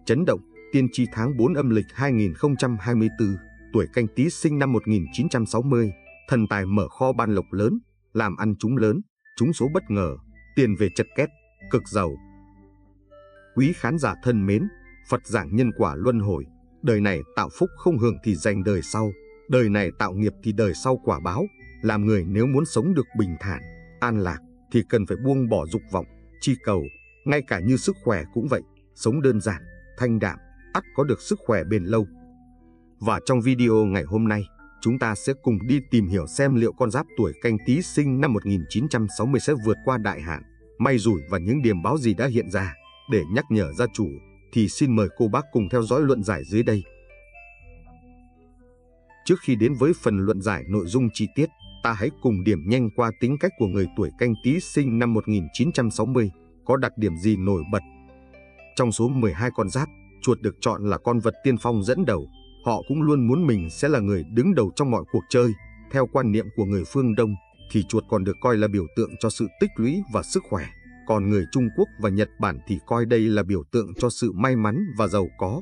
Chấn động, tiên tri tháng 4 âm lịch 2024, tuổi Canh Tý sinh năm 1960, thần tài mở kho ban lộc lớn, làm ăn trúng lớn, trúng số bất ngờ, tiền về chật két, cực giàu. Quý khán giả thân mến, Phật giảng nhân quả luân hồi, đời này tạo phúc không hưởng thì dành đời sau, đời này tạo nghiệp thì đời sau quả báo. Làm người nếu muốn sống được bình thản, an lạc thì cần phải buông bỏ dục vọng, chi cầu, ngay cả như sức khỏe cũng vậy, sống đơn giản, thanh đạm, ắt có được sức khỏe bền lâu. Và trong video ngày hôm nay, chúng ta sẽ cùng đi tìm hiểu xem liệu con giáp tuổi Canh Tý sinh năm 1960 sẽ vượt qua đại hạn, may rủi và những điềm báo gì đã hiện ra. Để nhắc nhở gia chủ, thì xin mời cô bác cùng theo dõi luận giải dưới đây. Trước khi đến với phần luận giải nội dung chi tiết, ta hãy cùng điểm nhanh qua tính cách của người tuổi Canh Tý sinh năm 1960, có đặc điểm gì nổi bật. Trong số 12 con giáp, chuột được chọn là con vật tiên phong dẫn đầu. Họ cũng luôn muốn mình sẽ là người đứng đầu trong mọi cuộc chơi. Theo quan niệm của người phương Đông, thì chuột còn được coi là biểu tượng cho sự tích lũy và sức khỏe. Còn người Trung Quốc và Nhật Bản thì coi đây là biểu tượng cho sự may mắn và giàu có.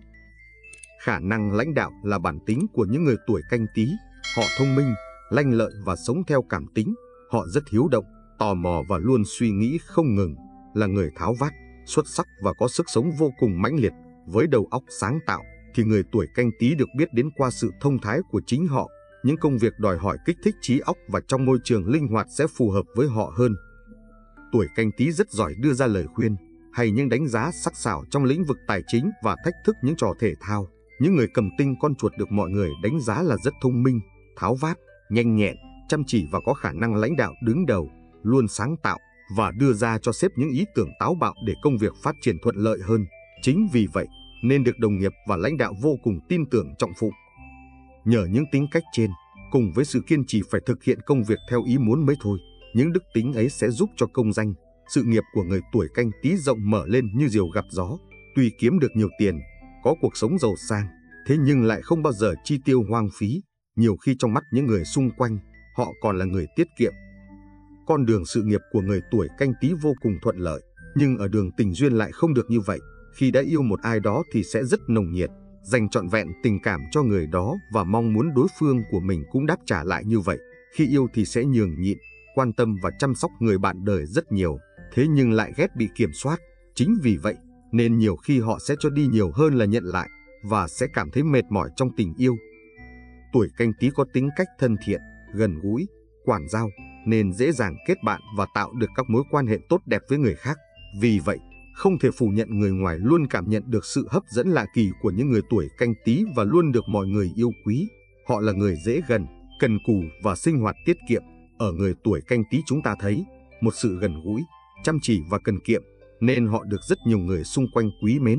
Khả năng lãnh đạo là bản tính của những người tuổi Canh Tý. Họ thông minh, lanh lợi và sống theo cảm tính. Họ rất hiếu động, tò mò và luôn suy nghĩ không ngừng. Là người tháo vát, xuất sắc và có sức sống vô cùng mãnh liệt. Với đầu óc sáng tạo, thì người tuổi Canh Tý được biết đến qua sự thông thái của chính họ. Những công việc đòi hỏi kích thích trí óc và trong môi trường linh hoạt sẽ phù hợp với họ hơn. Tuổi Canh Tý rất giỏi đưa ra lời khuyên hay những đánh giá sắc sảo trong lĩnh vực tài chính và thách thức những trò thể thao. Những người cầm tinh con chuột được mọi người đánh giá là rất thông minh, tháo vát, nhanh nhẹn, chăm chỉ và có khả năng lãnh đạo đứng đầu, luôn sáng tạo và đưa ra cho sếp những ý tưởng táo bạo để công việc phát triển thuận lợi hơn. Chính vì vậy nên được đồng nghiệp và lãnh đạo vô cùng tin tưởng trọng phụng. Nhờ những tính cách trên, cùng với sự kiên trì phải thực hiện công việc theo ý muốn mới thôi, những đức tính ấy sẽ giúp cho công danh, sự nghiệp của người tuổi Canh Tý rộng mở lên như diều gặp gió. Tuy kiếm được nhiều tiền, có cuộc sống giàu sang, thế nhưng lại không bao giờ chi tiêu hoang phí. Nhiều khi trong mắt những người xung quanh, họ còn là người tiết kiệm. Con đường sự nghiệp của người tuổi Canh Tý vô cùng thuận lợi, nhưng ở đường tình duyên lại không được như vậy. Khi đã yêu một ai đó thì sẽ rất nồng nhiệt, dành trọn vẹn tình cảm cho người đó và mong muốn đối phương của mình cũng đáp trả lại như vậy. Khi yêu thì sẽ nhường nhịn, quan tâm và chăm sóc người bạn đời rất nhiều, thế nhưng lại ghét bị kiểm soát. Chính vì vậy nên nhiều khi họ sẽ cho đi nhiều hơn là nhận lại và sẽ cảm thấy mệt mỏi trong tình yêu. Tuổi Canh Tý có tính cách thân thiện, gần gũi, quản giao nên dễ dàng kết bạn và tạo được các mối quan hệ tốt đẹp với người khác. Vì vậy, không thể phủ nhận người ngoài luôn cảm nhận được sự hấp dẫn lạ kỳ của những người tuổi Canh Tý và luôn được mọi người yêu quý. Họ là người dễ gần, cần cù và sinh hoạt tiết kiệm. Ở người tuổi Canh Tý chúng ta thấy một sự gần gũi, chăm chỉ và cần kiệm, nên họ được rất nhiều người xung quanh quý mến.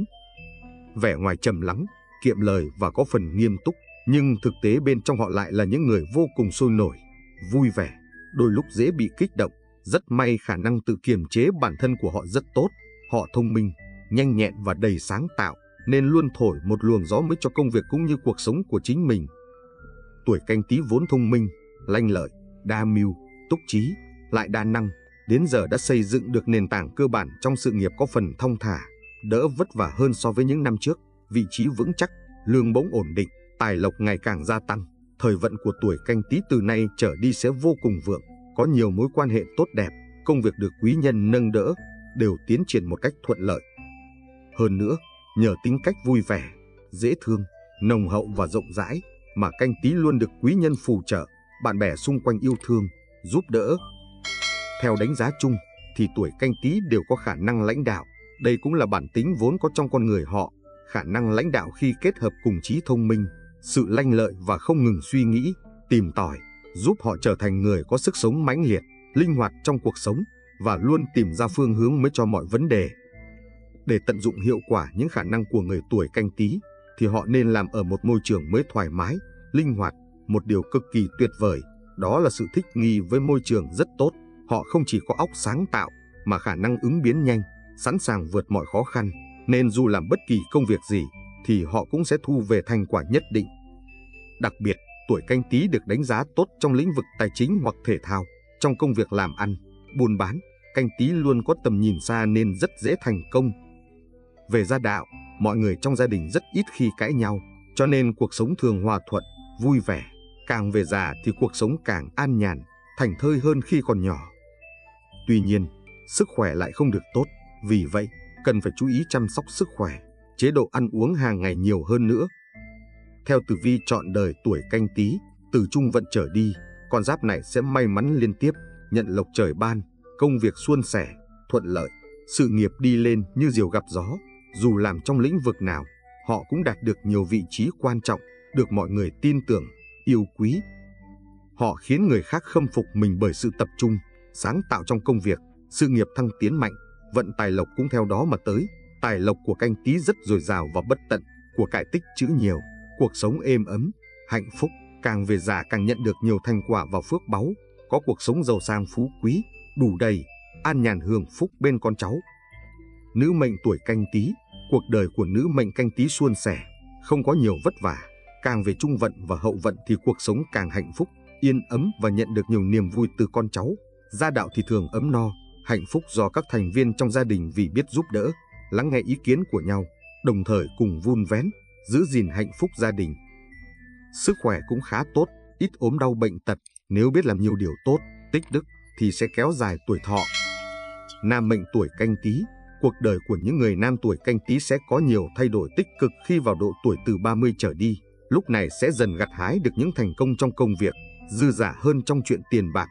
Vẻ ngoài trầm lắng, kiệm lời và có phần nghiêm túc, nhưng thực tế bên trong họ lại là những người vô cùng sôi nổi, vui vẻ, đôi lúc dễ bị kích động. Rất may khả năng tự kiềm chế bản thân của họ rất tốt. Họ thông minh, nhanh nhẹn và đầy sáng tạo, nên luôn thổi một luồng gió mới cho công việc cũng như cuộc sống của chính mình. Tuổi Canh Tý vốn thông minh, lanh lợi, đa mưu, túc trí, lại đa năng, đến giờ đã xây dựng được nền tảng cơ bản trong sự nghiệp có phần thong thả, đỡ vất vả hơn so với những năm trước. Vị trí vững chắc, lương bổng ổn định, tài lộc ngày càng gia tăng. Thời vận của tuổi Canh Tý từ nay trở đi sẽ vô cùng vượng, có nhiều mối quan hệ tốt đẹp, công việc được quý nhân nâng đỡ, đều tiến triển một cách thuận lợi. Hơn nữa, nhờ tính cách vui vẻ, dễ thương, nồng hậu và rộng rãi mà Canh Tý luôn được quý nhân phù trợ, bạn bè xung quanh yêu thương, giúp đỡ. Theo đánh giá chung thì tuổi Canh Tý đều có khả năng lãnh đạo. Đây cũng là bản tính vốn có trong con người họ. Khả năng lãnh đạo khi kết hợp cùng trí thông minh, sự lanh lợi và không ngừng suy nghĩ, tìm tòi, giúp họ trở thành người có sức sống mãnh liệt, linh hoạt trong cuộc sống và luôn tìm ra phương hướng mới cho mọi vấn đề. Để tận dụng hiệu quả những khả năng của người tuổi Canh Tý thì họ nên làm ở một môi trường mới thoải mái, linh hoạt. Một điều cực kỳ tuyệt vời đó là sự thích nghi với môi trường rất tốt. Họ không chỉ có óc sáng tạo mà khả năng ứng biến nhanh, sẵn sàng vượt mọi khó khăn, nên dù làm bất kỳ công việc gì thì họ cũng sẽ thu về thành quả nhất định. Đặc biệt, tuổi Canh Tý được đánh giá tốt trong lĩnh vực tài chính hoặc thể thao. Trong công việc làm ăn, buôn bán, Canh Tý luôn có tầm nhìn xa nên rất dễ thành công. Về gia đạo, mọi người trong gia đình rất ít khi cãi nhau, cho nên cuộc sống thường hòa thuận, vui vẻ. Càng về già thì cuộc sống càng an nhàn, thảnh thơi hơn khi còn nhỏ. Tuy nhiên, sức khỏe lại không được tốt, vì vậy cần phải chú ý chăm sóc sức khỏe, chế độ ăn uống hàng ngày nhiều hơn nữa. Theo tử vi chọn đời tuổi Canh Tý, từ Trung Vận trở đi, con giáp này sẽ may mắn liên tiếp, nhận lộc trời ban, công việc suôn sẻ, thuận lợi, sự nghiệp đi lên như diều gặp gió. Dù làm trong lĩnh vực nào, họ cũng đạt được nhiều vị trí quan trọng, được mọi người tin tưởng, yêu quý. Họ khiến người khác khâm phục mình bởi sự tập trung, sáng tạo trong công việc, sự nghiệp thăng tiến mạnh, vận tài lộc cũng theo đó mà tới. Tài lộc của Canh Tý rất dồi dào và bất tận, của cải tích trữ nhiều, cuộc sống êm ấm, hạnh phúc, càng về già càng nhận được nhiều thành quả và phước báu, có cuộc sống giàu sang phú quý, đủ đầy, an nhàn hưởng phúc bên con cháu. Nữ mệnh tuổi Canh Tý, cuộc đời của nữ mệnh Canh Tý suôn sẻ, không có nhiều vất vả, càng về trung vận và hậu vận thì cuộc sống càng hạnh phúc, yên ấm và nhận được nhiều niềm vui từ con cháu. Gia đạo thì thường ấm no, hạnh phúc do các thành viên trong gia đình vì biết giúp đỡ, lắng nghe ý kiến của nhau, đồng thời cùng vun vén, giữ gìn hạnh phúc gia đình. Sức khỏe cũng khá tốt, ít ốm đau bệnh tật, nếu biết làm nhiều điều tốt, tích đức thì sẽ kéo dài tuổi thọ. Nam mệnh tuổi Canh Tý, cuộc đời của những người nam tuổi Canh Tý sẽ có nhiều thay đổi tích cực khi vào độ tuổi từ 30 trở đi, lúc này sẽ dần gặt hái được những thành công trong công việc, dư dả hơn trong chuyện tiền bạc.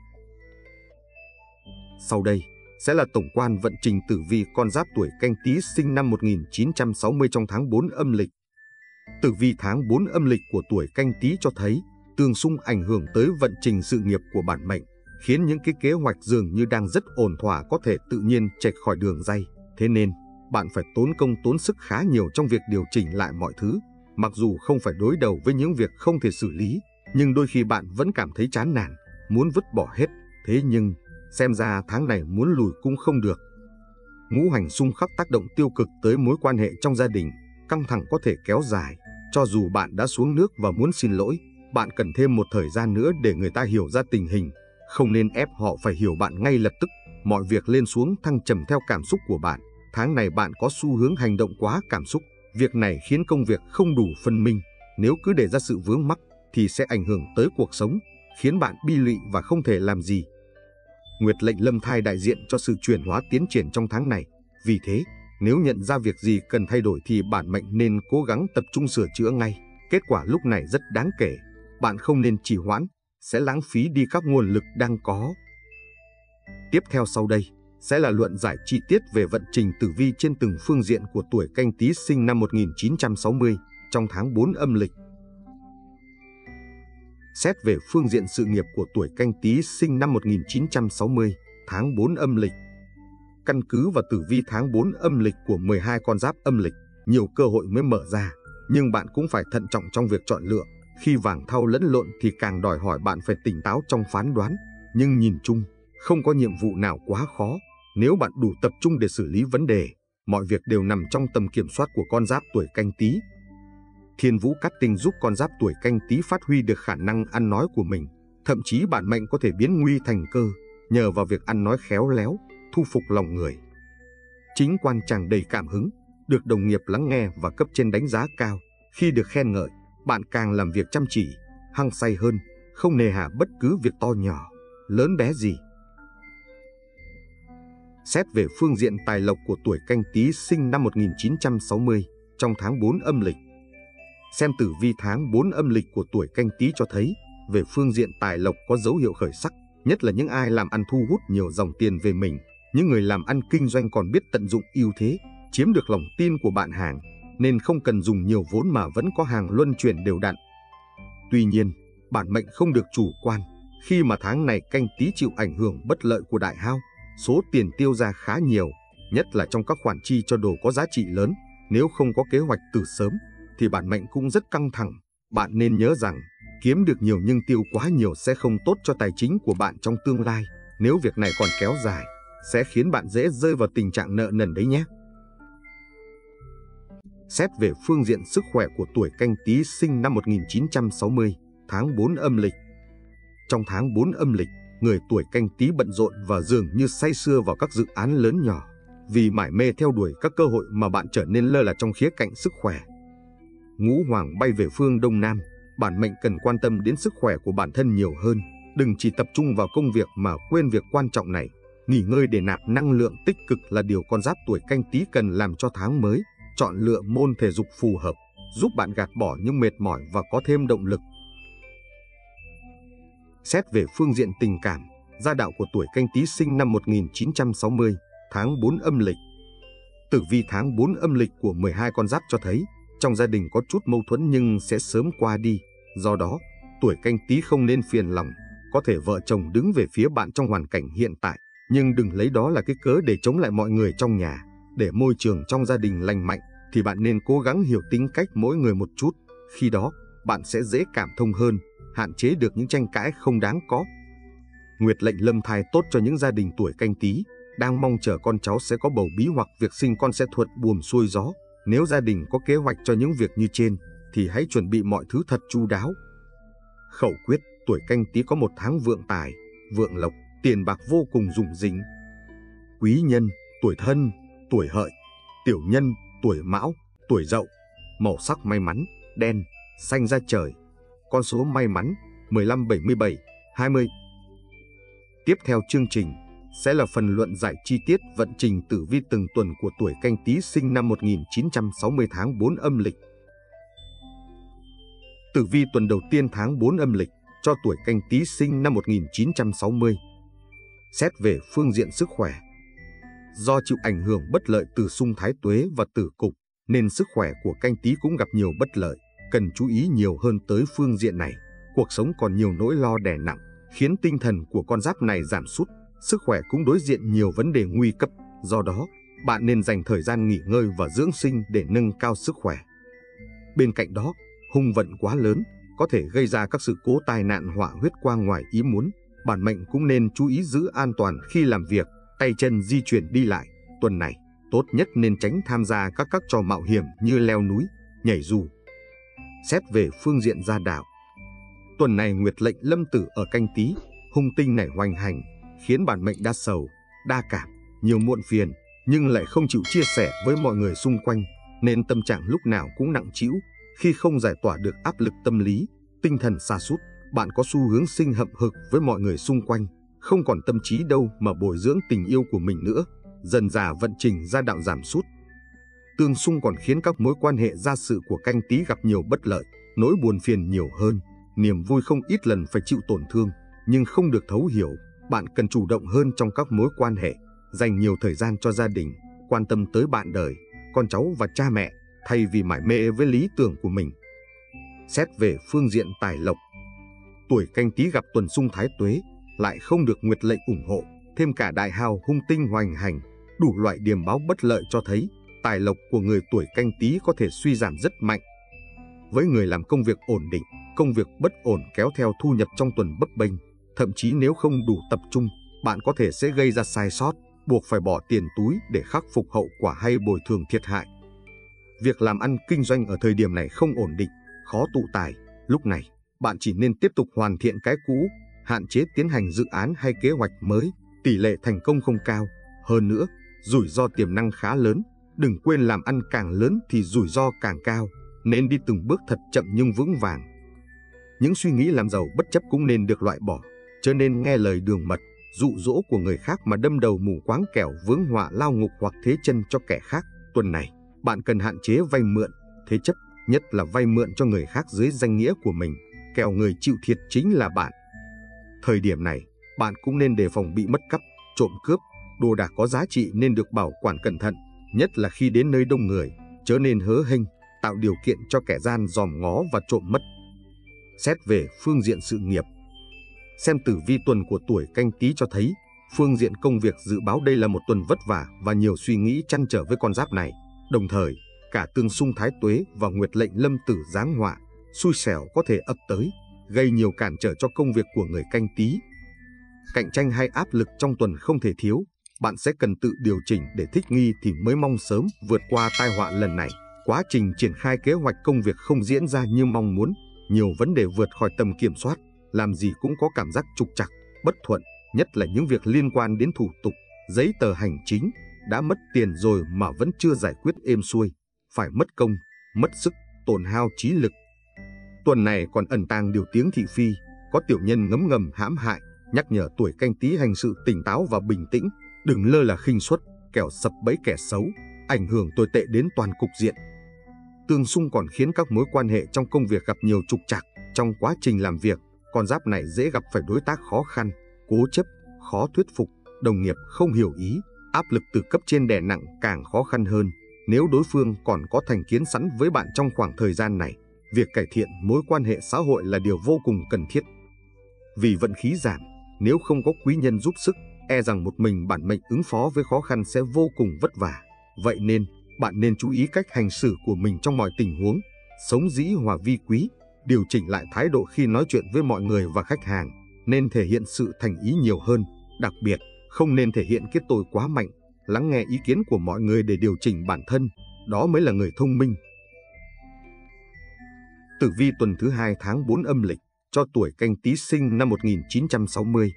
Sau đây sẽ là tổng quan vận trình tử vi con giáp tuổi Canh Tý sinh năm 1960 trong tháng 4 âm lịch. Tử vi tháng 4 âm lịch của tuổi Canh Tý cho thấy tương xung ảnh hưởng tới vận trình sự nghiệp của bản mệnh, khiến những cái kế hoạch dường như đang rất ổn thỏa có thể tự nhiên chệch khỏi đường ray. Thế nên, bạn phải tốn công tốn sức khá nhiều trong việc điều chỉnh lại mọi thứ. Mặc dù không phải đối đầu với những việc không thể xử lý, nhưng đôi khi bạn vẫn cảm thấy chán nản, muốn vứt bỏ hết. Thế nhưng, xem ra tháng này muốn lùi cũng không được. Ngũ hành xung khắc tác động tiêu cực tới mối quan hệ trong gia đình, căng thẳng có thể kéo dài. Cho dù bạn đã xuống nước và muốn xin lỗi, bạn cần thêm một thời gian nữa để người ta hiểu ra tình hình. Không nên ép họ phải hiểu bạn ngay lập tức. Mọi việc lên xuống thăng trầm theo cảm xúc của bạn. Tháng này bạn có xu hướng hành động quá cảm xúc. Việc này khiến công việc không đủ phân minh. Nếu cứ để ra sự vướng mắc thì sẽ ảnh hưởng tới cuộc sống, khiến bạn bi lụy và không thể làm gì. Nguyệt lệnh lâm thai đại diện cho sự chuyển hóa tiến triển trong tháng này. Vì thế, nếu nhận ra việc gì cần thay đổi thì bản mệnh nên cố gắng tập trung sửa chữa ngay. Kết quả lúc này rất đáng kể. Bạn không nên trì hoãn, sẽ lãng phí đi các nguồn lực đang có. Tiếp theo sau đây sẽ là luận giải chi tiết về vận trình tử vi trên từng phương diện của tuổi Canh Tý sinh năm 1960 trong tháng 4 âm lịch. Xét về phương diện sự nghiệp của tuổi Canh Tý sinh năm 1960, tháng 4 âm lịch. Căn cứ vào tử vi tháng 4 âm lịch của 12 con giáp âm lịch, nhiều cơ hội mới mở ra, nhưng bạn cũng phải thận trọng trong việc chọn lựa. Khi vàng thau lẫn lộn thì càng đòi hỏi bạn phải tỉnh táo trong phán đoán. Nhưng nhìn chung, không có nhiệm vụ nào quá khó. Nếu bạn đủ tập trung để xử lý vấn đề, mọi việc đều nằm trong tầm kiểm soát của con giáp tuổi Canh Tý. Thiên vũ cát tinh giúp con giáp tuổi Canh Tý phát huy được khả năng ăn nói của mình. Thậm chí bản mệnh có thể biến nguy thành cơ, nhờ vào việc ăn nói khéo léo, thu phục lòng người. Chính quan tràn đầy cảm hứng, được đồng nghiệp lắng nghe và cấp trên đánh giá cao. Khi được khen ngợi, bạn càng làm việc chăm chỉ, hăng say hơn, không nề hà bất cứ việc to nhỏ, lớn bé gì. Xét về phương diện tài lộc của tuổi Canh Tý sinh năm 1960 trong tháng 4 âm lịch. Xem tử vi tháng 4 âm lịch của tuổi Canh Tý cho thấy, về phương diện tài lộc có dấu hiệu khởi sắc, nhất là những ai làm ăn thu hút nhiều dòng tiền về mình. Những người làm ăn kinh doanh còn biết tận dụng ưu thế, chiếm được lòng tin của bạn hàng, nên không cần dùng nhiều vốn mà vẫn có hàng luân chuyển đều đặn. Tuy nhiên, bản mệnh không được chủ quan, khi mà tháng này Canh Tý chịu ảnh hưởng bất lợi của đại hao, số tiền tiêu ra khá nhiều, nhất là trong các khoản chi cho đồ có giá trị lớn. Nếu không có kế hoạch từ sớm, thì bản mệnh cũng rất căng thẳng. Bạn nên nhớ rằng, kiếm được nhiều nhưng tiêu quá nhiều sẽ không tốt cho tài chính của bạn trong tương lai. Nếu việc này còn kéo dài, sẽ khiến bạn dễ rơi vào tình trạng nợ nần đấy nhé. Xét về phương diện sức khỏe của tuổi Canh Tý sinh năm 1960, tháng 4 âm lịch. Trong tháng 4 âm lịch, người tuổi Canh Tý bận rộn và dường như say sưa vào các dự án lớn nhỏ. Vì mải mê theo đuổi các cơ hội mà bạn trở nên lơ là trong khía cạnh sức khỏe. Ngũ hoàng bay về phương Đông Nam, bản mệnh cần quan tâm đến sức khỏe của bản thân nhiều hơn. Đừng chỉ tập trung vào công việc mà quên việc quan trọng này. Nghỉ ngơi để nạp năng lượng tích cực là điều con giáp tuổi Canh Tý cần làm cho tháng mới. Chọn lựa môn thể dục phù hợp, giúp bạn gạt bỏ những mệt mỏi và có thêm động lực. Xét về phương diện tình cảm, gia đạo của tuổi Canh Tý sinh năm 1960, tháng 4 âm lịch. Tử vi tháng 4 âm lịch của 12 con giáp cho thấy, trong gia đình có chút mâu thuẫn nhưng sẽ sớm qua đi. Do đó, tuổi Canh Tý không nên phiền lòng. Có thể vợ chồng đứng về phía bạn trong hoàn cảnh hiện tại, nhưng đừng lấy đó là cái cớ để chống lại mọi người trong nhà. Để môi trường trong gia đình lành mạnh, thì bạn nên cố gắng hiểu tính cách mỗi người một chút. Khi đó, bạn sẽ dễ cảm thông hơn, hạn chế được những tranh cãi không đáng có. Nguyệt lệnh lâm thai tốt cho những gia đình tuổi Canh Tý đang mong chờ con cháu sẽ có bầu bí hoặc việc sinh con sẽ thuận buồm xuôi gió. Nếu gia đình có kế hoạch cho những việc như trên, thì hãy chuẩn bị mọi thứ thật chu đáo. Khẩu quyết, tuổi Canh Tý có một tháng vượng tài, vượng lộc, tiền bạc vô cùng rủng rỉnh. Quý nhân, tuổi Thân, tuổi Hợi. Tiểu nhân, tuổi Mão, tuổi Dậu. Màu sắc may mắn, đen, xanh da trời. Con số may mắn, 15, 77, 20. Tiếp theo chương trình sẽ là phần luận giải chi tiết vận trình tử vi từng tuần của tuổi Canh Tý sinh năm 1960 tháng 4 âm lịch. Tử vi tuần đầu tiên tháng 4 âm lịch cho tuổi Canh Tý sinh năm 1960. Xét về phương diện sức khỏe, do chịu ảnh hưởng bất lợi từ xung Thái Tuế và Tử Cục, nên sức khỏe của Canh Tý cũng gặp nhiều bất lợi, cần chú ý nhiều hơn tới phương diện này. Cuộc sống còn nhiều nỗi lo đè nặng, khiến tinh thần của con giáp này giảm sút, sức khỏe cũng đối diện nhiều vấn đề nguy cấp. Do đó, bạn nên dành thời gian nghỉ ngơi và dưỡng sinh để nâng cao sức khỏe. Bên cạnh đó, hung vận quá lớn có thể gây ra các sự cố tai nạn họa huyết qua ngoài ý muốn. Bản mệnh cũng nên chú ý giữ an toàn khi làm việc, tay chân di chuyển đi lại. Tuần này, tốt nhất nên tránh tham gia các trò mạo hiểm như leo núi, nhảy dù. Xét về phương diện gia đạo, tuần này Nguyệt lệnh lâm tử ở Canh Tý, hung tinh này hoành hành, khiến bản mệnh đa sầu, đa cảm, nhiều muộn phiền, nhưng lại không chịu chia sẻ với mọi người xung quanh, nên tâm trạng lúc nào cũng nặng trĩu. Khi không giải tỏa được áp lực tâm lý, tinh thần sa sút, bạn có xu hướng sinh hậm hực với mọi người xung quanh, không còn tâm trí đâu mà bồi dưỡng tình yêu của mình nữa. Dần dà vận trình gia đạo giảm sút. Tương xung còn khiến các mối quan hệ gia sự của Canh Tý gặp nhiều bất lợi, nỗi buồn phiền nhiều hơn, niềm vui không ít lần phải chịu tổn thương, nhưng không được thấu hiểu. Bạn cần chủ động hơn trong các mối quan hệ, dành nhiều thời gian cho gia đình, quan tâm tới bạn đời, con cháu và cha mẹ, thay vì mải mê với lý tưởng của mình. Xét về phương diện tài lộc, tuổi Canh Tý gặp tuần xung Thái Tuế, lại không được Nguyệt lệnh ủng hộ, thêm cả đại hào hung tinh hoành hành, đủ loại điềm báo bất lợi cho thấy tài lộc của người tuổi Canh Tý có thể suy giảm rất mạnh. Với người làm công việc ổn định, công việc bất ổn kéo theo thu nhập trong tuần bấp bênh, thậm chí nếu không đủ tập trung, bạn có thể sẽ gây ra sai sót, buộc phải bỏ tiền túi để khắc phục hậu quả hay bồi thường thiệt hại. Việc làm ăn kinh doanh ở thời điểm này không ổn định, khó tụ tài. Lúc này, bạn chỉ nên tiếp tục hoàn thiện cái cũ, hạn chế tiến hành dự án hay kế hoạch mới, tỷ lệ thành công không cao. Hơn nữa, rủi ro tiềm năng khá lớn, đừng quên làm ăn càng lớn thì rủi ro càng cao, nên đi từng bước thật chậm nhưng vững vàng. Những suy nghĩ làm giàu bất chấp cũng nên được loại bỏ, chớ nên nghe lời đường mật, dụ dỗ của người khác mà đâm đầu mù quáng kẻo vướng họa lao ngục hoặc thế chân cho kẻ khác. Tuần này, bạn cần hạn chế vay mượn, thế chấp, nhất là vay mượn cho người khác dưới danh nghĩa của mình, kẻo người chịu thiệt chính là bạn. Thời điểm này, bạn cũng nên đề phòng bị mất cắp, trộm cướp, đồ đạc có giá trị nên được bảo quản cẩn thận, nhất là khi đến nơi đông người, chớ nên hớ hênh, tạo điều kiện cho kẻ gian dòm ngó và trộm mất. Xét về phương diện sự nghiệp, xem tử vi tuần của tuổi Canh Tý cho thấy, phương diện công việc dự báo đây là một tuần vất vả và nhiều suy nghĩ trăn trở với con giáp này. Đồng thời, cả tương xung Thái Tuế và Nguyệt lệnh lâm tử giáng họa, xui xẻo có thể ập tới, gây nhiều cản trở cho công việc của người Canh Tý. Cạnh tranh hay áp lực trong tuần không thể thiếu, bạn sẽ cần tự điều chỉnh để thích nghi thì mới mong sớm vượt qua tai họa lần này. Quá trình triển khai kế hoạch công việc không diễn ra như mong muốn, nhiều vấn đề vượt khỏi tầm kiểm soát, làm gì cũng có cảm giác trục trặc, bất thuận, nhất là những việc liên quan đến thủ tục, giấy tờ hành chính. đã mất tiền rồi mà vẫn chưa giải quyết êm xuôi, phải mất công, mất sức, tổn hao trí lực. Tuần này còn ẩn tàng điều tiếng thị phi, có tiểu nhân ngấm ngầm hãm hại, nhắc nhở tuổi Canh Tý hành sự tỉnh táo và bình tĩnh, đừng lơ là khinh suất, kẻo sập bẫy kẻ xấu, ảnh hưởng tồi tệ đến toàn cục diện. Tương xung còn khiến các mối quan hệ trong công việc gặp nhiều trục trặc. Trong quá trình làm việc, con giáp này dễ gặp phải đối tác khó khăn, cố chấp, khó thuyết phục, đồng nghiệp không hiểu ý, áp lực từ cấp trên đè nặng càng khó khăn hơn. Nếu đối phương còn có thành kiến sẵn với bạn trong khoảng thời gian này, việc cải thiện mối quan hệ xã hội là điều vô cùng cần thiết. Vì vận khí giảm, nếu không có quý nhân giúp sức, e rằng một mình bản mệnh ứng phó với khó khăn sẽ vô cùng vất vả. Vậy nên, bạn nên chú ý cách hành xử của mình trong mọi tình huống, sống dĩ hòa vi quý, điều chỉnh lại thái độ khi nói chuyện với mọi người và khách hàng, nên thể hiện sự thành ý nhiều hơn, đặc biệt, không nên thể hiện cái tôi quá mạnh, lắng nghe ý kiến của mọi người để điều chỉnh bản thân, đó mới là người thông minh. Tử vi tuần thứ 2 tháng 4 âm lịch cho tuổi Canh Tý sinh năm 1960.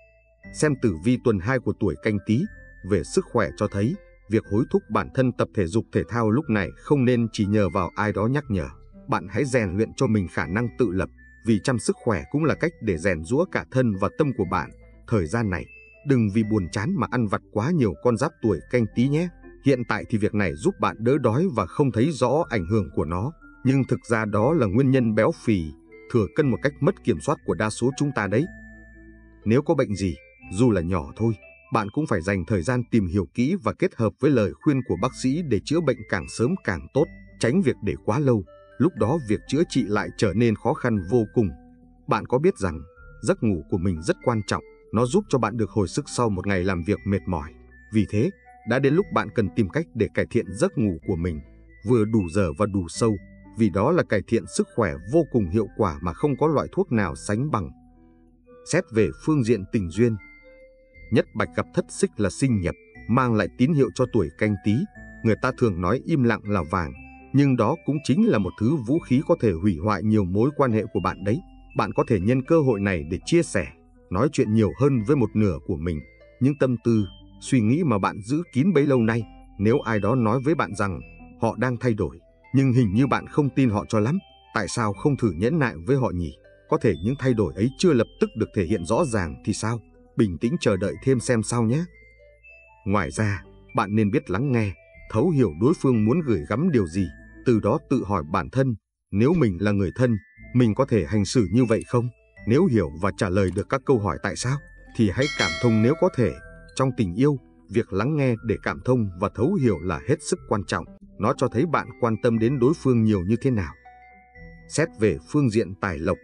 Xem tử vi tuần 2 của tuổi Canh Tý, về sức khỏe cho thấy, việc hối thúc bản thân tập thể dục thể thao lúc này không nên chỉ nhờ vào ai đó nhắc nhở. Bạn hãy rèn luyện cho mình khả năng tự lập, vì chăm sức khỏe cũng là cách để rèn giũa cả thân và tâm của bạn. Thời gian này, đừng vì buồn chán mà ăn vặt quá nhiều con giáp tuổi Canh Tý nhé. Hiện tại thì việc này giúp bạn đỡ đói và không thấy rõ ảnh hưởng của nó, nhưng thực ra đó là nguyên nhân béo phì, thừa cân một cách mất kiểm soát của đa số chúng ta đấy. Nếu có bệnh gì, dù là nhỏ thôi, bạn cũng phải dành thời gian tìm hiểu kỹ và kết hợp với lời khuyên của bác sĩ để chữa bệnh càng sớm càng tốt, tránh việc để quá lâu, lúc đó việc chữa trị lại trở nên khó khăn vô cùng. Bạn có biết rằng, giấc ngủ của mình rất quan trọng, nó giúp cho bạn được hồi sức sau một ngày làm việc mệt mỏi. Vì thế, đã đến lúc bạn cần tìm cách để cải thiện giấc ngủ của mình, vừa đủ giờ và đủ sâu, vì đó là cải thiện sức khỏe vô cùng hiệu quả mà không có loại thuốc nào sánh bằng. Xét về phương diện tình duyên, nhất bạch gặp thất xích là sinh nhập, mang lại tín hiệu cho tuổi Canh Tý. Người ta thường nói im lặng là vàng, nhưng đó cũng chính là một thứ vũ khí có thể hủy hoại nhiều mối quan hệ của bạn đấy. Bạn có thể nhân cơ hội này để chia sẻ, nói chuyện nhiều hơn với một nửa của mình. Những tâm tư, suy nghĩ mà bạn giữ kín bấy lâu nay, nếu ai đó nói với bạn rằng họ đang thay đổi, nhưng hình như bạn không tin họ cho lắm, tại sao không thử nhẫn nại với họ nhỉ? Có thể những thay đổi ấy chưa lập tức được thể hiện rõ ràng thì sao? Bình tĩnh chờ đợi thêm xem sao nhé. Ngoài ra, bạn nên biết lắng nghe, thấu hiểu đối phương muốn gửi gắm điều gì, từ đó tự hỏi bản thân, nếu mình là người thân, mình có thể hành xử như vậy không? Nếu hiểu và trả lời được các câu hỏi tại sao, thì hãy cảm thông nếu có thể. Trong tình yêu, việc lắng nghe để cảm thông và thấu hiểu là hết sức quan trọng. Nó cho thấy bạn quan tâm đến đối phương nhiều như thế nào. Xét về phương diện tài lộc,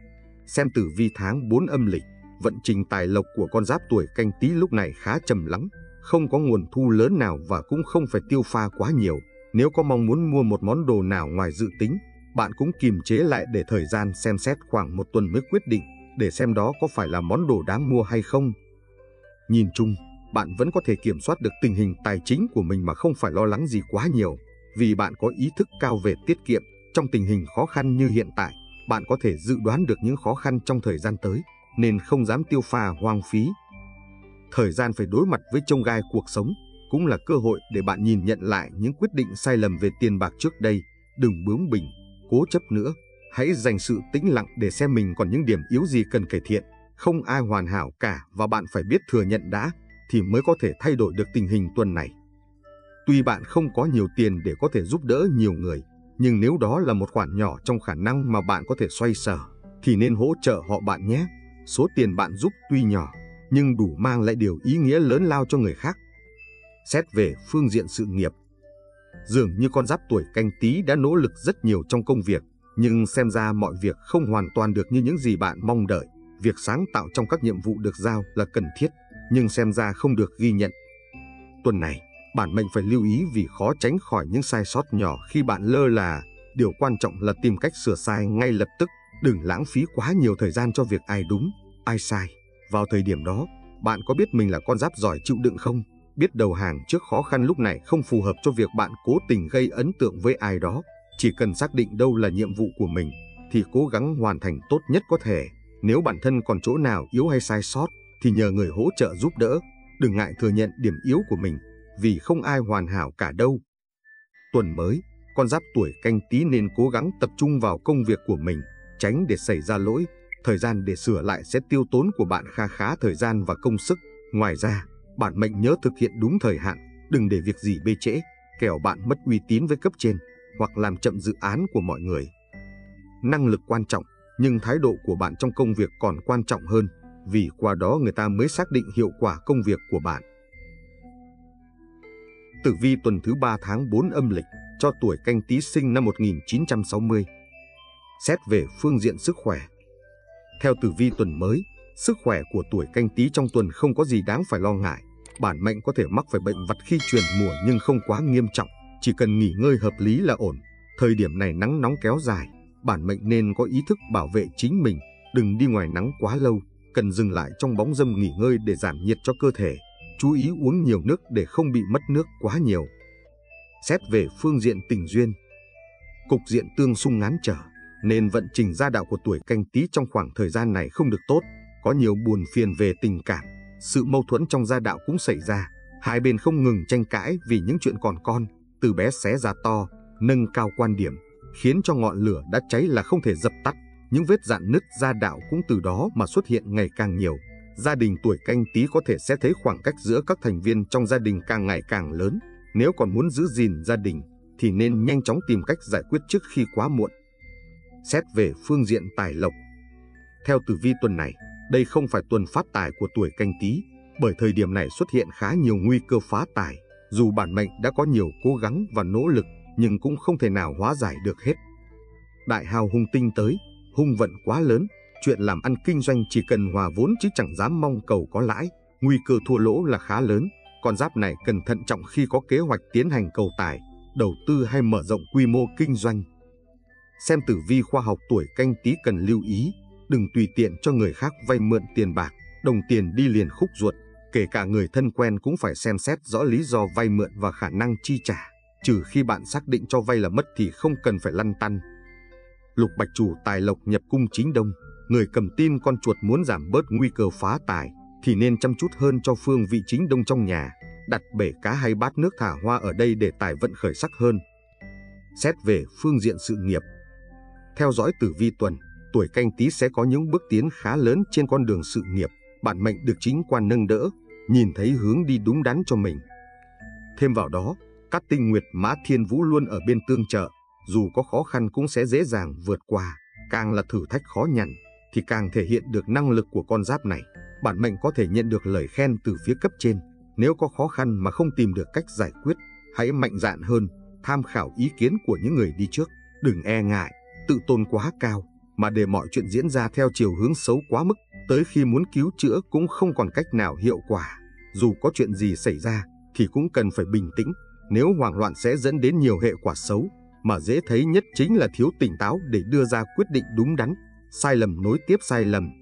xem tử vi tháng 4 âm lịch, vận trình tài lộc của con giáp tuổi Canh Tý lúc này khá trầm lắng, không có nguồn thu lớn nào và cũng không phải tiêu pha quá nhiều. Nếu có mong muốn mua một món đồ nào ngoài dự tính, bạn cũng kiềm chế lại để thời gian xem xét khoảng một tuần mới quyết định, để xem đó có phải là món đồ đáng mua hay không. Nhìn chung, bạn vẫn có thể kiểm soát được tình hình tài chính của mình mà không phải lo lắng gì quá nhiều, vì bạn có ý thức cao về tiết kiệm. Trong tình hình khó khăn như hiện tại, bạn có thể dự đoán được những khó khăn trong thời gian tới, nên không dám tiêu pha hoang phí. Thời gian phải đối mặt với chông gai cuộc sống, cũng là cơ hội để bạn nhìn nhận lại những quyết định sai lầm về tiền bạc trước đây. Đừng bướng bỉnh, cố chấp nữa, hãy dành sự tĩnh lặng để xem mình còn những điểm yếu gì cần cải thiện. Không ai hoàn hảo cả và bạn phải biết thừa nhận đã, thì mới có thể thay đổi được tình hình tuần này. Tuy bạn không có nhiều tiền để có thể giúp đỡ nhiều người, nhưng nếu đó là một khoản nhỏ trong khả năng mà bạn có thể xoay sở, thì nên hỗ trợ họ bạn nhé. Số tiền bạn giúp tuy nhỏ, nhưng đủ mang lại điều ý nghĩa lớn lao cho người khác. Xét về phương diện sự nghiệp, dường như con giáp tuổi Canh Tý đã nỗ lực rất nhiều trong công việc, nhưng xem ra mọi việc không hoàn toàn được như những gì bạn mong đợi. Việc sáng tạo trong các nhiệm vụ được giao là cần thiết, nhưng xem ra không được ghi nhận. Tuần này, bản mệnh phải lưu ý vì khó tránh khỏi những sai sót nhỏ khi bạn lơ là. Điều quan trọng là tìm cách sửa sai ngay lập tức, đừng lãng phí quá nhiều thời gian cho việc ai đúng, ai sai. Vào thời điểm đó, bạn có biết mình là con giáp giỏi chịu đựng không? Biết đầu hàng trước khó khăn lúc này không phù hợp cho việc bạn cố tình gây ấn tượng với ai đó. Chỉ cần xác định đâu là nhiệm vụ của mình, thì cố gắng hoàn thành tốt nhất có thể. Nếu bản thân còn chỗ nào yếu hay sai sót, thì nhờ người hỗ trợ giúp đỡ. Đừng ngại thừa nhận điểm yếu của mình, vì không ai hoàn hảo cả đâu. Tuần mới, con giáp tuổi Canh Tý nên cố gắng tập trung vào công việc của mình, tránh để xảy ra lỗi. Thời gian để sửa lại sẽ tiêu tốn của bạn khá thời gian và công sức. Ngoài ra, bản mệnh nhớ thực hiện đúng thời hạn, đừng để việc gì bê trễ, kẻo bạn mất uy tín với cấp trên hoặc làm chậm dự án của mọi người. Năng lực quan trọng, nhưng thái độ của bạn trong công việc còn quan trọng hơn, vì qua đó người ta mới xác định hiệu quả công việc của bạn. Tử vi tuần thứ 3 tháng 4 âm lịch cho tuổi Canh Tý sinh năm 1960. Xét về phương diện sức khỏe. Theo tử vi tuần mới, sức khỏe của tuổi Canh Tý trong tuần không có gì đáng phải lo ngại. Bản mệnh có thể mắc phải bệnh vặt khi chuyển mùa nhưng không quá nghiêm trọng, chỉ cần nghỉ ngơi hợp lý là ổn. Thời điểm này nắng nóng kéo dài, bản mệnh nên có ý thức bảo vệ chính mình, đừng đi ngoài nắng quá lâu, cần dừng lại trong bóng râm nghỉ ngơi để giảm nhiệt cho cơ thể. Chú ý uống nhiều nước để không bị mất nước quá nhiều. Xét về phương diện tình duyên, cục diện tương xung ngán trở, nên vận trình gia đạo của tuổi Canh Tý trong khoảng thời gian này không được tốt, có nhiều buồn phiền về tình cảm, sự mâu thuẫn trong gia đạo cũng xảy ra, hai bên không ngừng tranh cãi vì những chuyện còn con, từ bé xé ra to, nâng cao quan điểm, khiến cho ngọn lửa đã cháy là không thể dập tắt, những vết rạn nứt gia đạo cũng từ đó mà xuất hiện ngày càng nhiều. Gia đình tuổi Canh Tý có thể sẽ thấy khoảng cách giữa các thành viên trong gia đình càng ngày càng lớn. Nếu còn muốn giữ gìn gia đình thì nên nhanh chóng tìm cách giải quyết trước khi quá muộn. Xét về phương diện tài lộc. Theo tử vi tuần này, đây không phải tuần phát tài của tuổi Canh Tý, bởi thời điểm này xuất hiện khá nhiều nguy cơ phá tài. Dù bản mệnh đã có nhiều cố gắng và nỗ lực, nhưng cũng không thể nào hóa giải được hết. Đại hào hung tinh tới, hung vận quá lớn, chuyện làm ăn kinh doanh chỉ cần hòa vốn chứ chẳng dám mong cầu có lãi, nguy cơ thua lỗ là khá lớn. Con giáp này cần thận trọng khi có kế hoạch tiến hành cầu tài, đầu tư hay mở rộng quy mô kinh doanh. Xem tử vi khoa học tuổi Canh Tý cần lưu ý, đừng tùy tiện cho người khác vay mượn tiền bạc, đồng tiền đi liền khúc ruột, kể cả người thân quen cũng phải xem xét rõ lý do vay mượn và khả năng chi trả, trừ khi bạn xác định cho vay là mất thì không cần phải lăn tăn. Lục bạch chủ tài lộc nhập cung chính đông, người cầm tim con chuột muốn giảm bớt nguy cơ phá tài thì nên chăm chút hơn cho phương vị chính đông trong nhà, đặt bể cá hay bát nước thả hoa ở đây để tài vận khởi sắc hơn. Xét về phương diện sự nghiệp. Theo dõi tử vi tuần, tuổi Canh Tý sẽ có những bước tiến khá lớn trên con đường sự nghiệp, bản mệnh được chính quan nâng đỡ, nhìn thấy hướng đi đúng đắn cho mình. Thêm vào đó, các tinh nguyệt mã thiên vũ luôn ở bên tương trợ, dù có khó khăn cũng sẽ dễ dàng vượt qua, càng là thử thách khó nhằn thì càng thể hiện được năng lực của con giáp này. Bản mệnh có thể nhận được lời khen từ phía cấp trên. Nếu có khó khăn mà không tìm được cách giải quyết, hãy mạnh dạn hơn, tham khảo ý kiến của những người đi trước, đừng e ngại, tự tôn quá cao mà để mọi chuyện diễn ra theo chiều hướng xấu quá mức, tới khi muốn cứu chữa cũng không còn cách nào hiệu quả. Dù có chuyện gì xảy ra thì cũng cần phải bình tĩnh, nếu hoảng loạn sẽ dẫn đến nhiều hệ quả xấu, mà dễ thấy nhất chính là thiếu tỉnh táo để đưa ra quyết định đúng đắn, sai lầm nối tiếp sai lầm.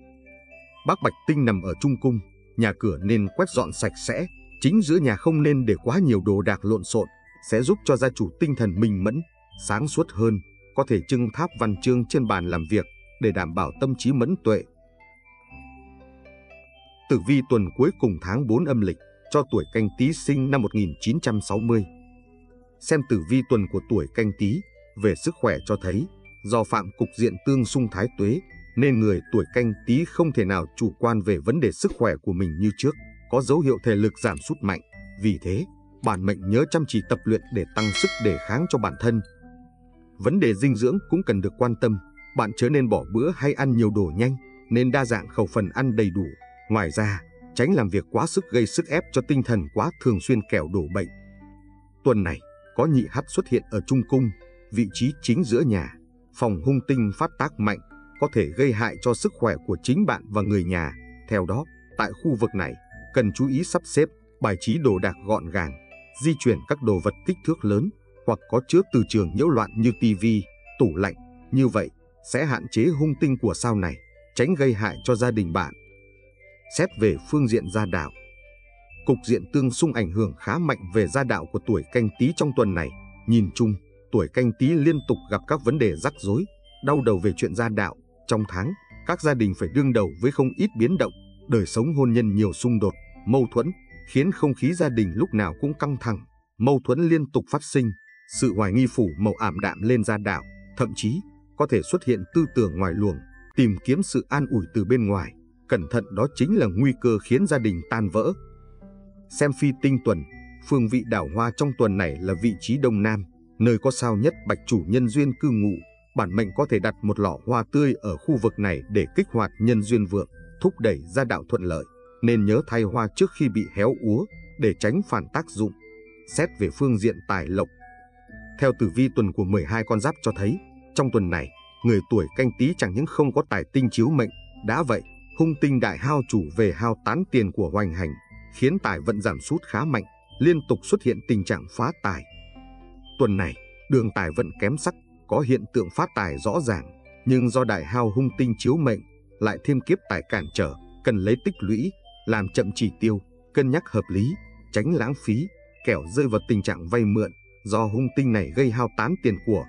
Bắc Bạch Tinh nằm ở trung cung, nhà cửa nên quét dọn sạch sẽ, chính giữa nhà không nên để quá nhiều đồ đạc lộn xộn, sẽ giúp cho gia chủ tinh thần minh mẫn, sáng suốt hơn, có thể trưng tháp văn chương trên bàn làm việc để đảm bảo tâm trí mẫn tuệ. Tử vi tuần cuối cùng tháng 4 âm lịch cho tuổi Canh Tý sinh năm 1960. Xem tử vi tuần của tuổi Canh Tý về sức khỏe cho thấy, do phạm cục diện tương xung thái tuế, nên người tuổi Canh Tý không thể nào chủ quan về vấn đề sức khỏe của mình như trước, có dấu hiệu thể lực giảm sút mạnh. Vì thế, bản mệnh nhớ chăm chỉ tập luyện để tăng sức đề kháng cho bản thân. Vấn đề dinh dưỡng cũng cần được quan tâm, bạn chớ nên bỏ bữa hay ăn nhiều đồ nhanh, nên đa dạng khẩu phần ăn đầy đủ. Ngoài ra, tránh làm việc quá sức gây sức ép cho tinh thần quá thường xuyên kẻo đổ bệnh. Tuần này, có nhị hắc xuất hiện ở trung cung, vị trí chính giữa nhà, phòng hung tinh phát tác mạnh, có thể gây hại cho sức khỏe của chính bạn và người nhà. Theo đó, tại khu vực này, cần chú ý sắp xếp, bài trí đồ đạc gọn gàng, di chuyển các đồ vật kích thước lớn hoặc có chứa từ trường nhiễu loạn như tivi, tủ lạnh. Như vậy, sẽ hạn chế hung tinh của sao này, tránh gây hại cho gia đình bạn. Xét về phương diện gia đạo, cục diện tương xung ảnh hưởng khá mạnh về gia đạo của tuổi Canh Tý trong tuần này. Nhìn chung, tuổi Canh Tý liên tục gặp các vấn đề rắc rối, đau đầu về chuyện gia đạo. Trong tháng, các gia đình phải đương đầu với không ít biến động, đời sống hôn nhân nhiều xung đột, mâu thuẫn, khiến không khí gia đình lúc nào cũng căng thẳng, mâu thuẫn liên tục phát sinh, sự hoài nghi phủ màu ảm đạm lên gia đạo, thậm chí có thể xuất hiện tư tưởng ngoài luồng, tìm kiếm sự an ủi từ bên ngoài. Cẩn thận đó chính là nguy cơ khiến gia đình tan vỡ. Xem phi tinh tuần, phương vị đảo hoa trong tuần này là vị trí đông nam, nơi có sao nhất Bạch chủ nhân duyên cư ngụ. Bản mệnh có thể đặt một lọ hoa tươi ở khu vực này để kích hoạt nhân duyên vượng, thúc đẩy gia đạo thuận lợi. Nên nhớ thay hoa trước khi bị héo úa để tránh phản tác dụng. Xét về phương diện tài lộc, theo tử vi tuần của 12 con giáp cho thấy, trong tuần này, người tuổi Canh Tý chẳng những không có tài tinh chiếu mệnh, đã vậy, hung tinh đại hao chủ về hao tán tiền của hoành hành, khiến tài vận giảm sút khá mạnh, liên tục xuất hiện tình trạng phá tài. Tuần này, đường tài vận kém sắc, có hiện tượng phát tài rõ ràng, nhưng do đại hao hung tinh chiếu mệnh, lại thêm kiếp tài cản trở, cần lấy tích lũy, làm chậm chỉ tiêu, cân nhắc hợp lý, tránh lãng phí, kẻo rơi vào tình trạng vay mượn, do hung tinh này gây hao tán tiền của.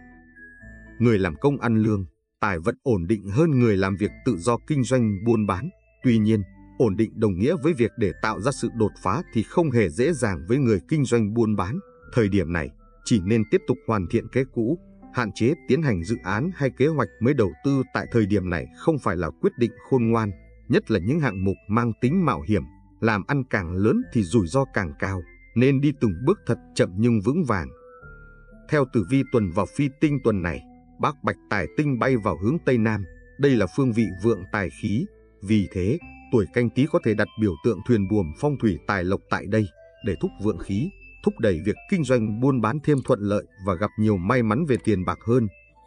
Người làm công ăn lương, tài vận ổn định hơn người làm việc tự do kinh doanh buôn bán. Tuy nhiên, ổn định đồng nghĩa với việc để tạo ra sự đột phá thì không hề dễ dàng với người kinh doanh buôn bán. Thời điểm này, chỉ nên tiếp tục hoàn thiện kế cũ, hạn chế tiến hành dự án hay kế hoạch mới đầu tư tại thời điểm này không phải là quyết định khôn ngoan, nhất là những hạng mục mang tính mạo hiểm, làm ăn càng lớn thì rủi ro càng cao, nên đi từng bước thật chậm nhưng vững vàng. Theo tử vi tuần vào phi tinh tuần này, bác Bạch tài tinh bay vào hướng Tây Nam, đây là phương vị vượng tài khí, vì thế, tuổi Canh Tý có thể đặt biểu tượng thuyền buồm phong thủy tài lộc tại đây để thúc vượng khí, thúc đẩy việc kinh doanh buôn bán thêm thuận lợi và gặp nhiều may mắn về tiền bạc hơn.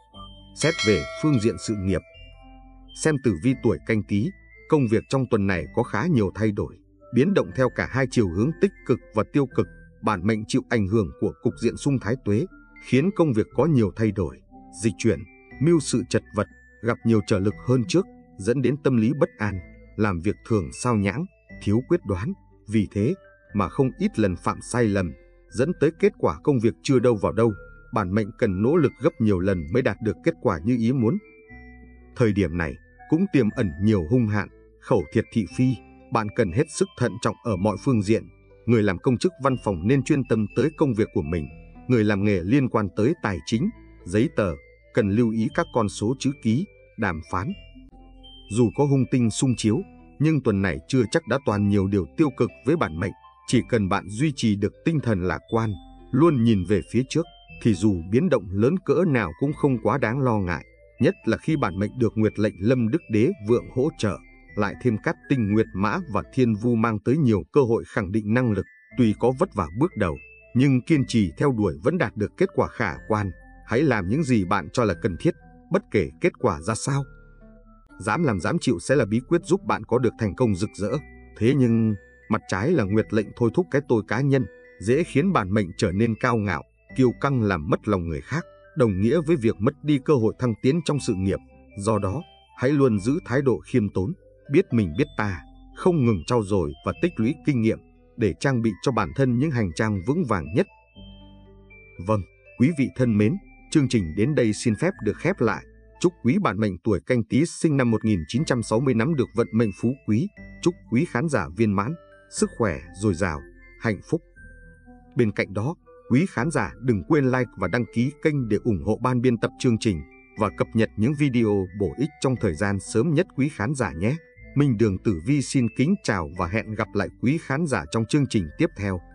Xét về phương diện sự nghiệp, xem tử vi tuổi Canh Tý, công việc trong tuần này có khá nhiều thay đổi, biến động theo cả hai chiều hướng tích cực và tiêu cực. Bản mệnh chịu ảnh hưởng của cục diện xung thái tuế, khiến công việc có nhiều thay đổi, dịch chuyển, mưu sự chật vật, gặp nhiều trở lực hơn trước, dẫn đến tâm lý bất an, làm việc thường sao nhãng, thiếu quyết đoán. Vì thế mà không ít lần phạm sai lầm, dẫn tới kết quả công việc chưa đâu vào đâu. Bản mệnh cần nỗ lực gấp nhiều lần mới đạt được kết quả như ý muốn. Thời điểm này cũng tiềm ẩn nhiều hung hạn, khẩu thiệt thị phi, bạn cần hết sức thận trọng ở mọi phương diện. Người làm công chức văn phòng nên chuyên tâm tới công việc của mình. Người làm nghề liên quan tới tài chính, giấy tờ, cần lưu ý các con số chữ ký, đàm phán. Dù có hung tinh xung chiếu, nhưng tuần này chưa chắc đã toàn nhiều điều tiêu cực với bản mệnh. Chỉ cần bạn duy trì được tinh thần lạc quan, luôn nhìn về phía trước, thì dù biến động lớn cỡ nào cũng không quá đáng lo ngại. Nhất là khi bản mệnh được nguyệt lệnh Lâm Đức Đế vượng hỗ trợ, lại thêm cát tinh Nguyệt Mã và Thiên Vu mang tới nhiều cơ hội khẳng định năng lực. Tuy có vất vả bước đầu, nhưng kiên trì theo đuổi vẫn đạt được kết quả khả quan. Hãy làm những gì bạn cho là cần thiết, bất kể kết quả ra sao. Dám làm dám chịu sẽ là bí quyết giúp bạn có được thành công rực rỡ. Thế nhưng, mặt trái là nguyệt lệnh thôi thúc cái tôi cá nhân, dễ khiến bản mệnh trở nên cao ngạo, kiêu căng làm mất lòng người khác, đồng nghĩa với việc mất đi cơ hội thăng tiến trong sự nghiệp. Do đó, hãy luôn giữ thái độ khiêm tốn, biết mình biết ta, không ngừng trau dồi và tích lũy kinh nghiệm để trang bị cho bản thân những hành trang vững vàng nhất. Vâng, quý vị thân mến, chương trình đến đây xin phép được khép lại. Chúc quý bản mệnh tuổi Canh Tý sinh năm 1960 nắm được vận mệnh phú quý. Chúc quý khán giả viên mãn, sức khỏe dồi dào, hạnh phúc. Bên cạnh đó, quý khán giả đừng quên like và đăng ký kênh để ủng hộ ban biên tập chương trình và cập nhật những video bổ ích trong thời gian sớm nhất quý khán giả nhé. Minh Đường Tử Vi xin kính chào và hẹn gặp lại quý khán giả trong chương trình tiếp theo.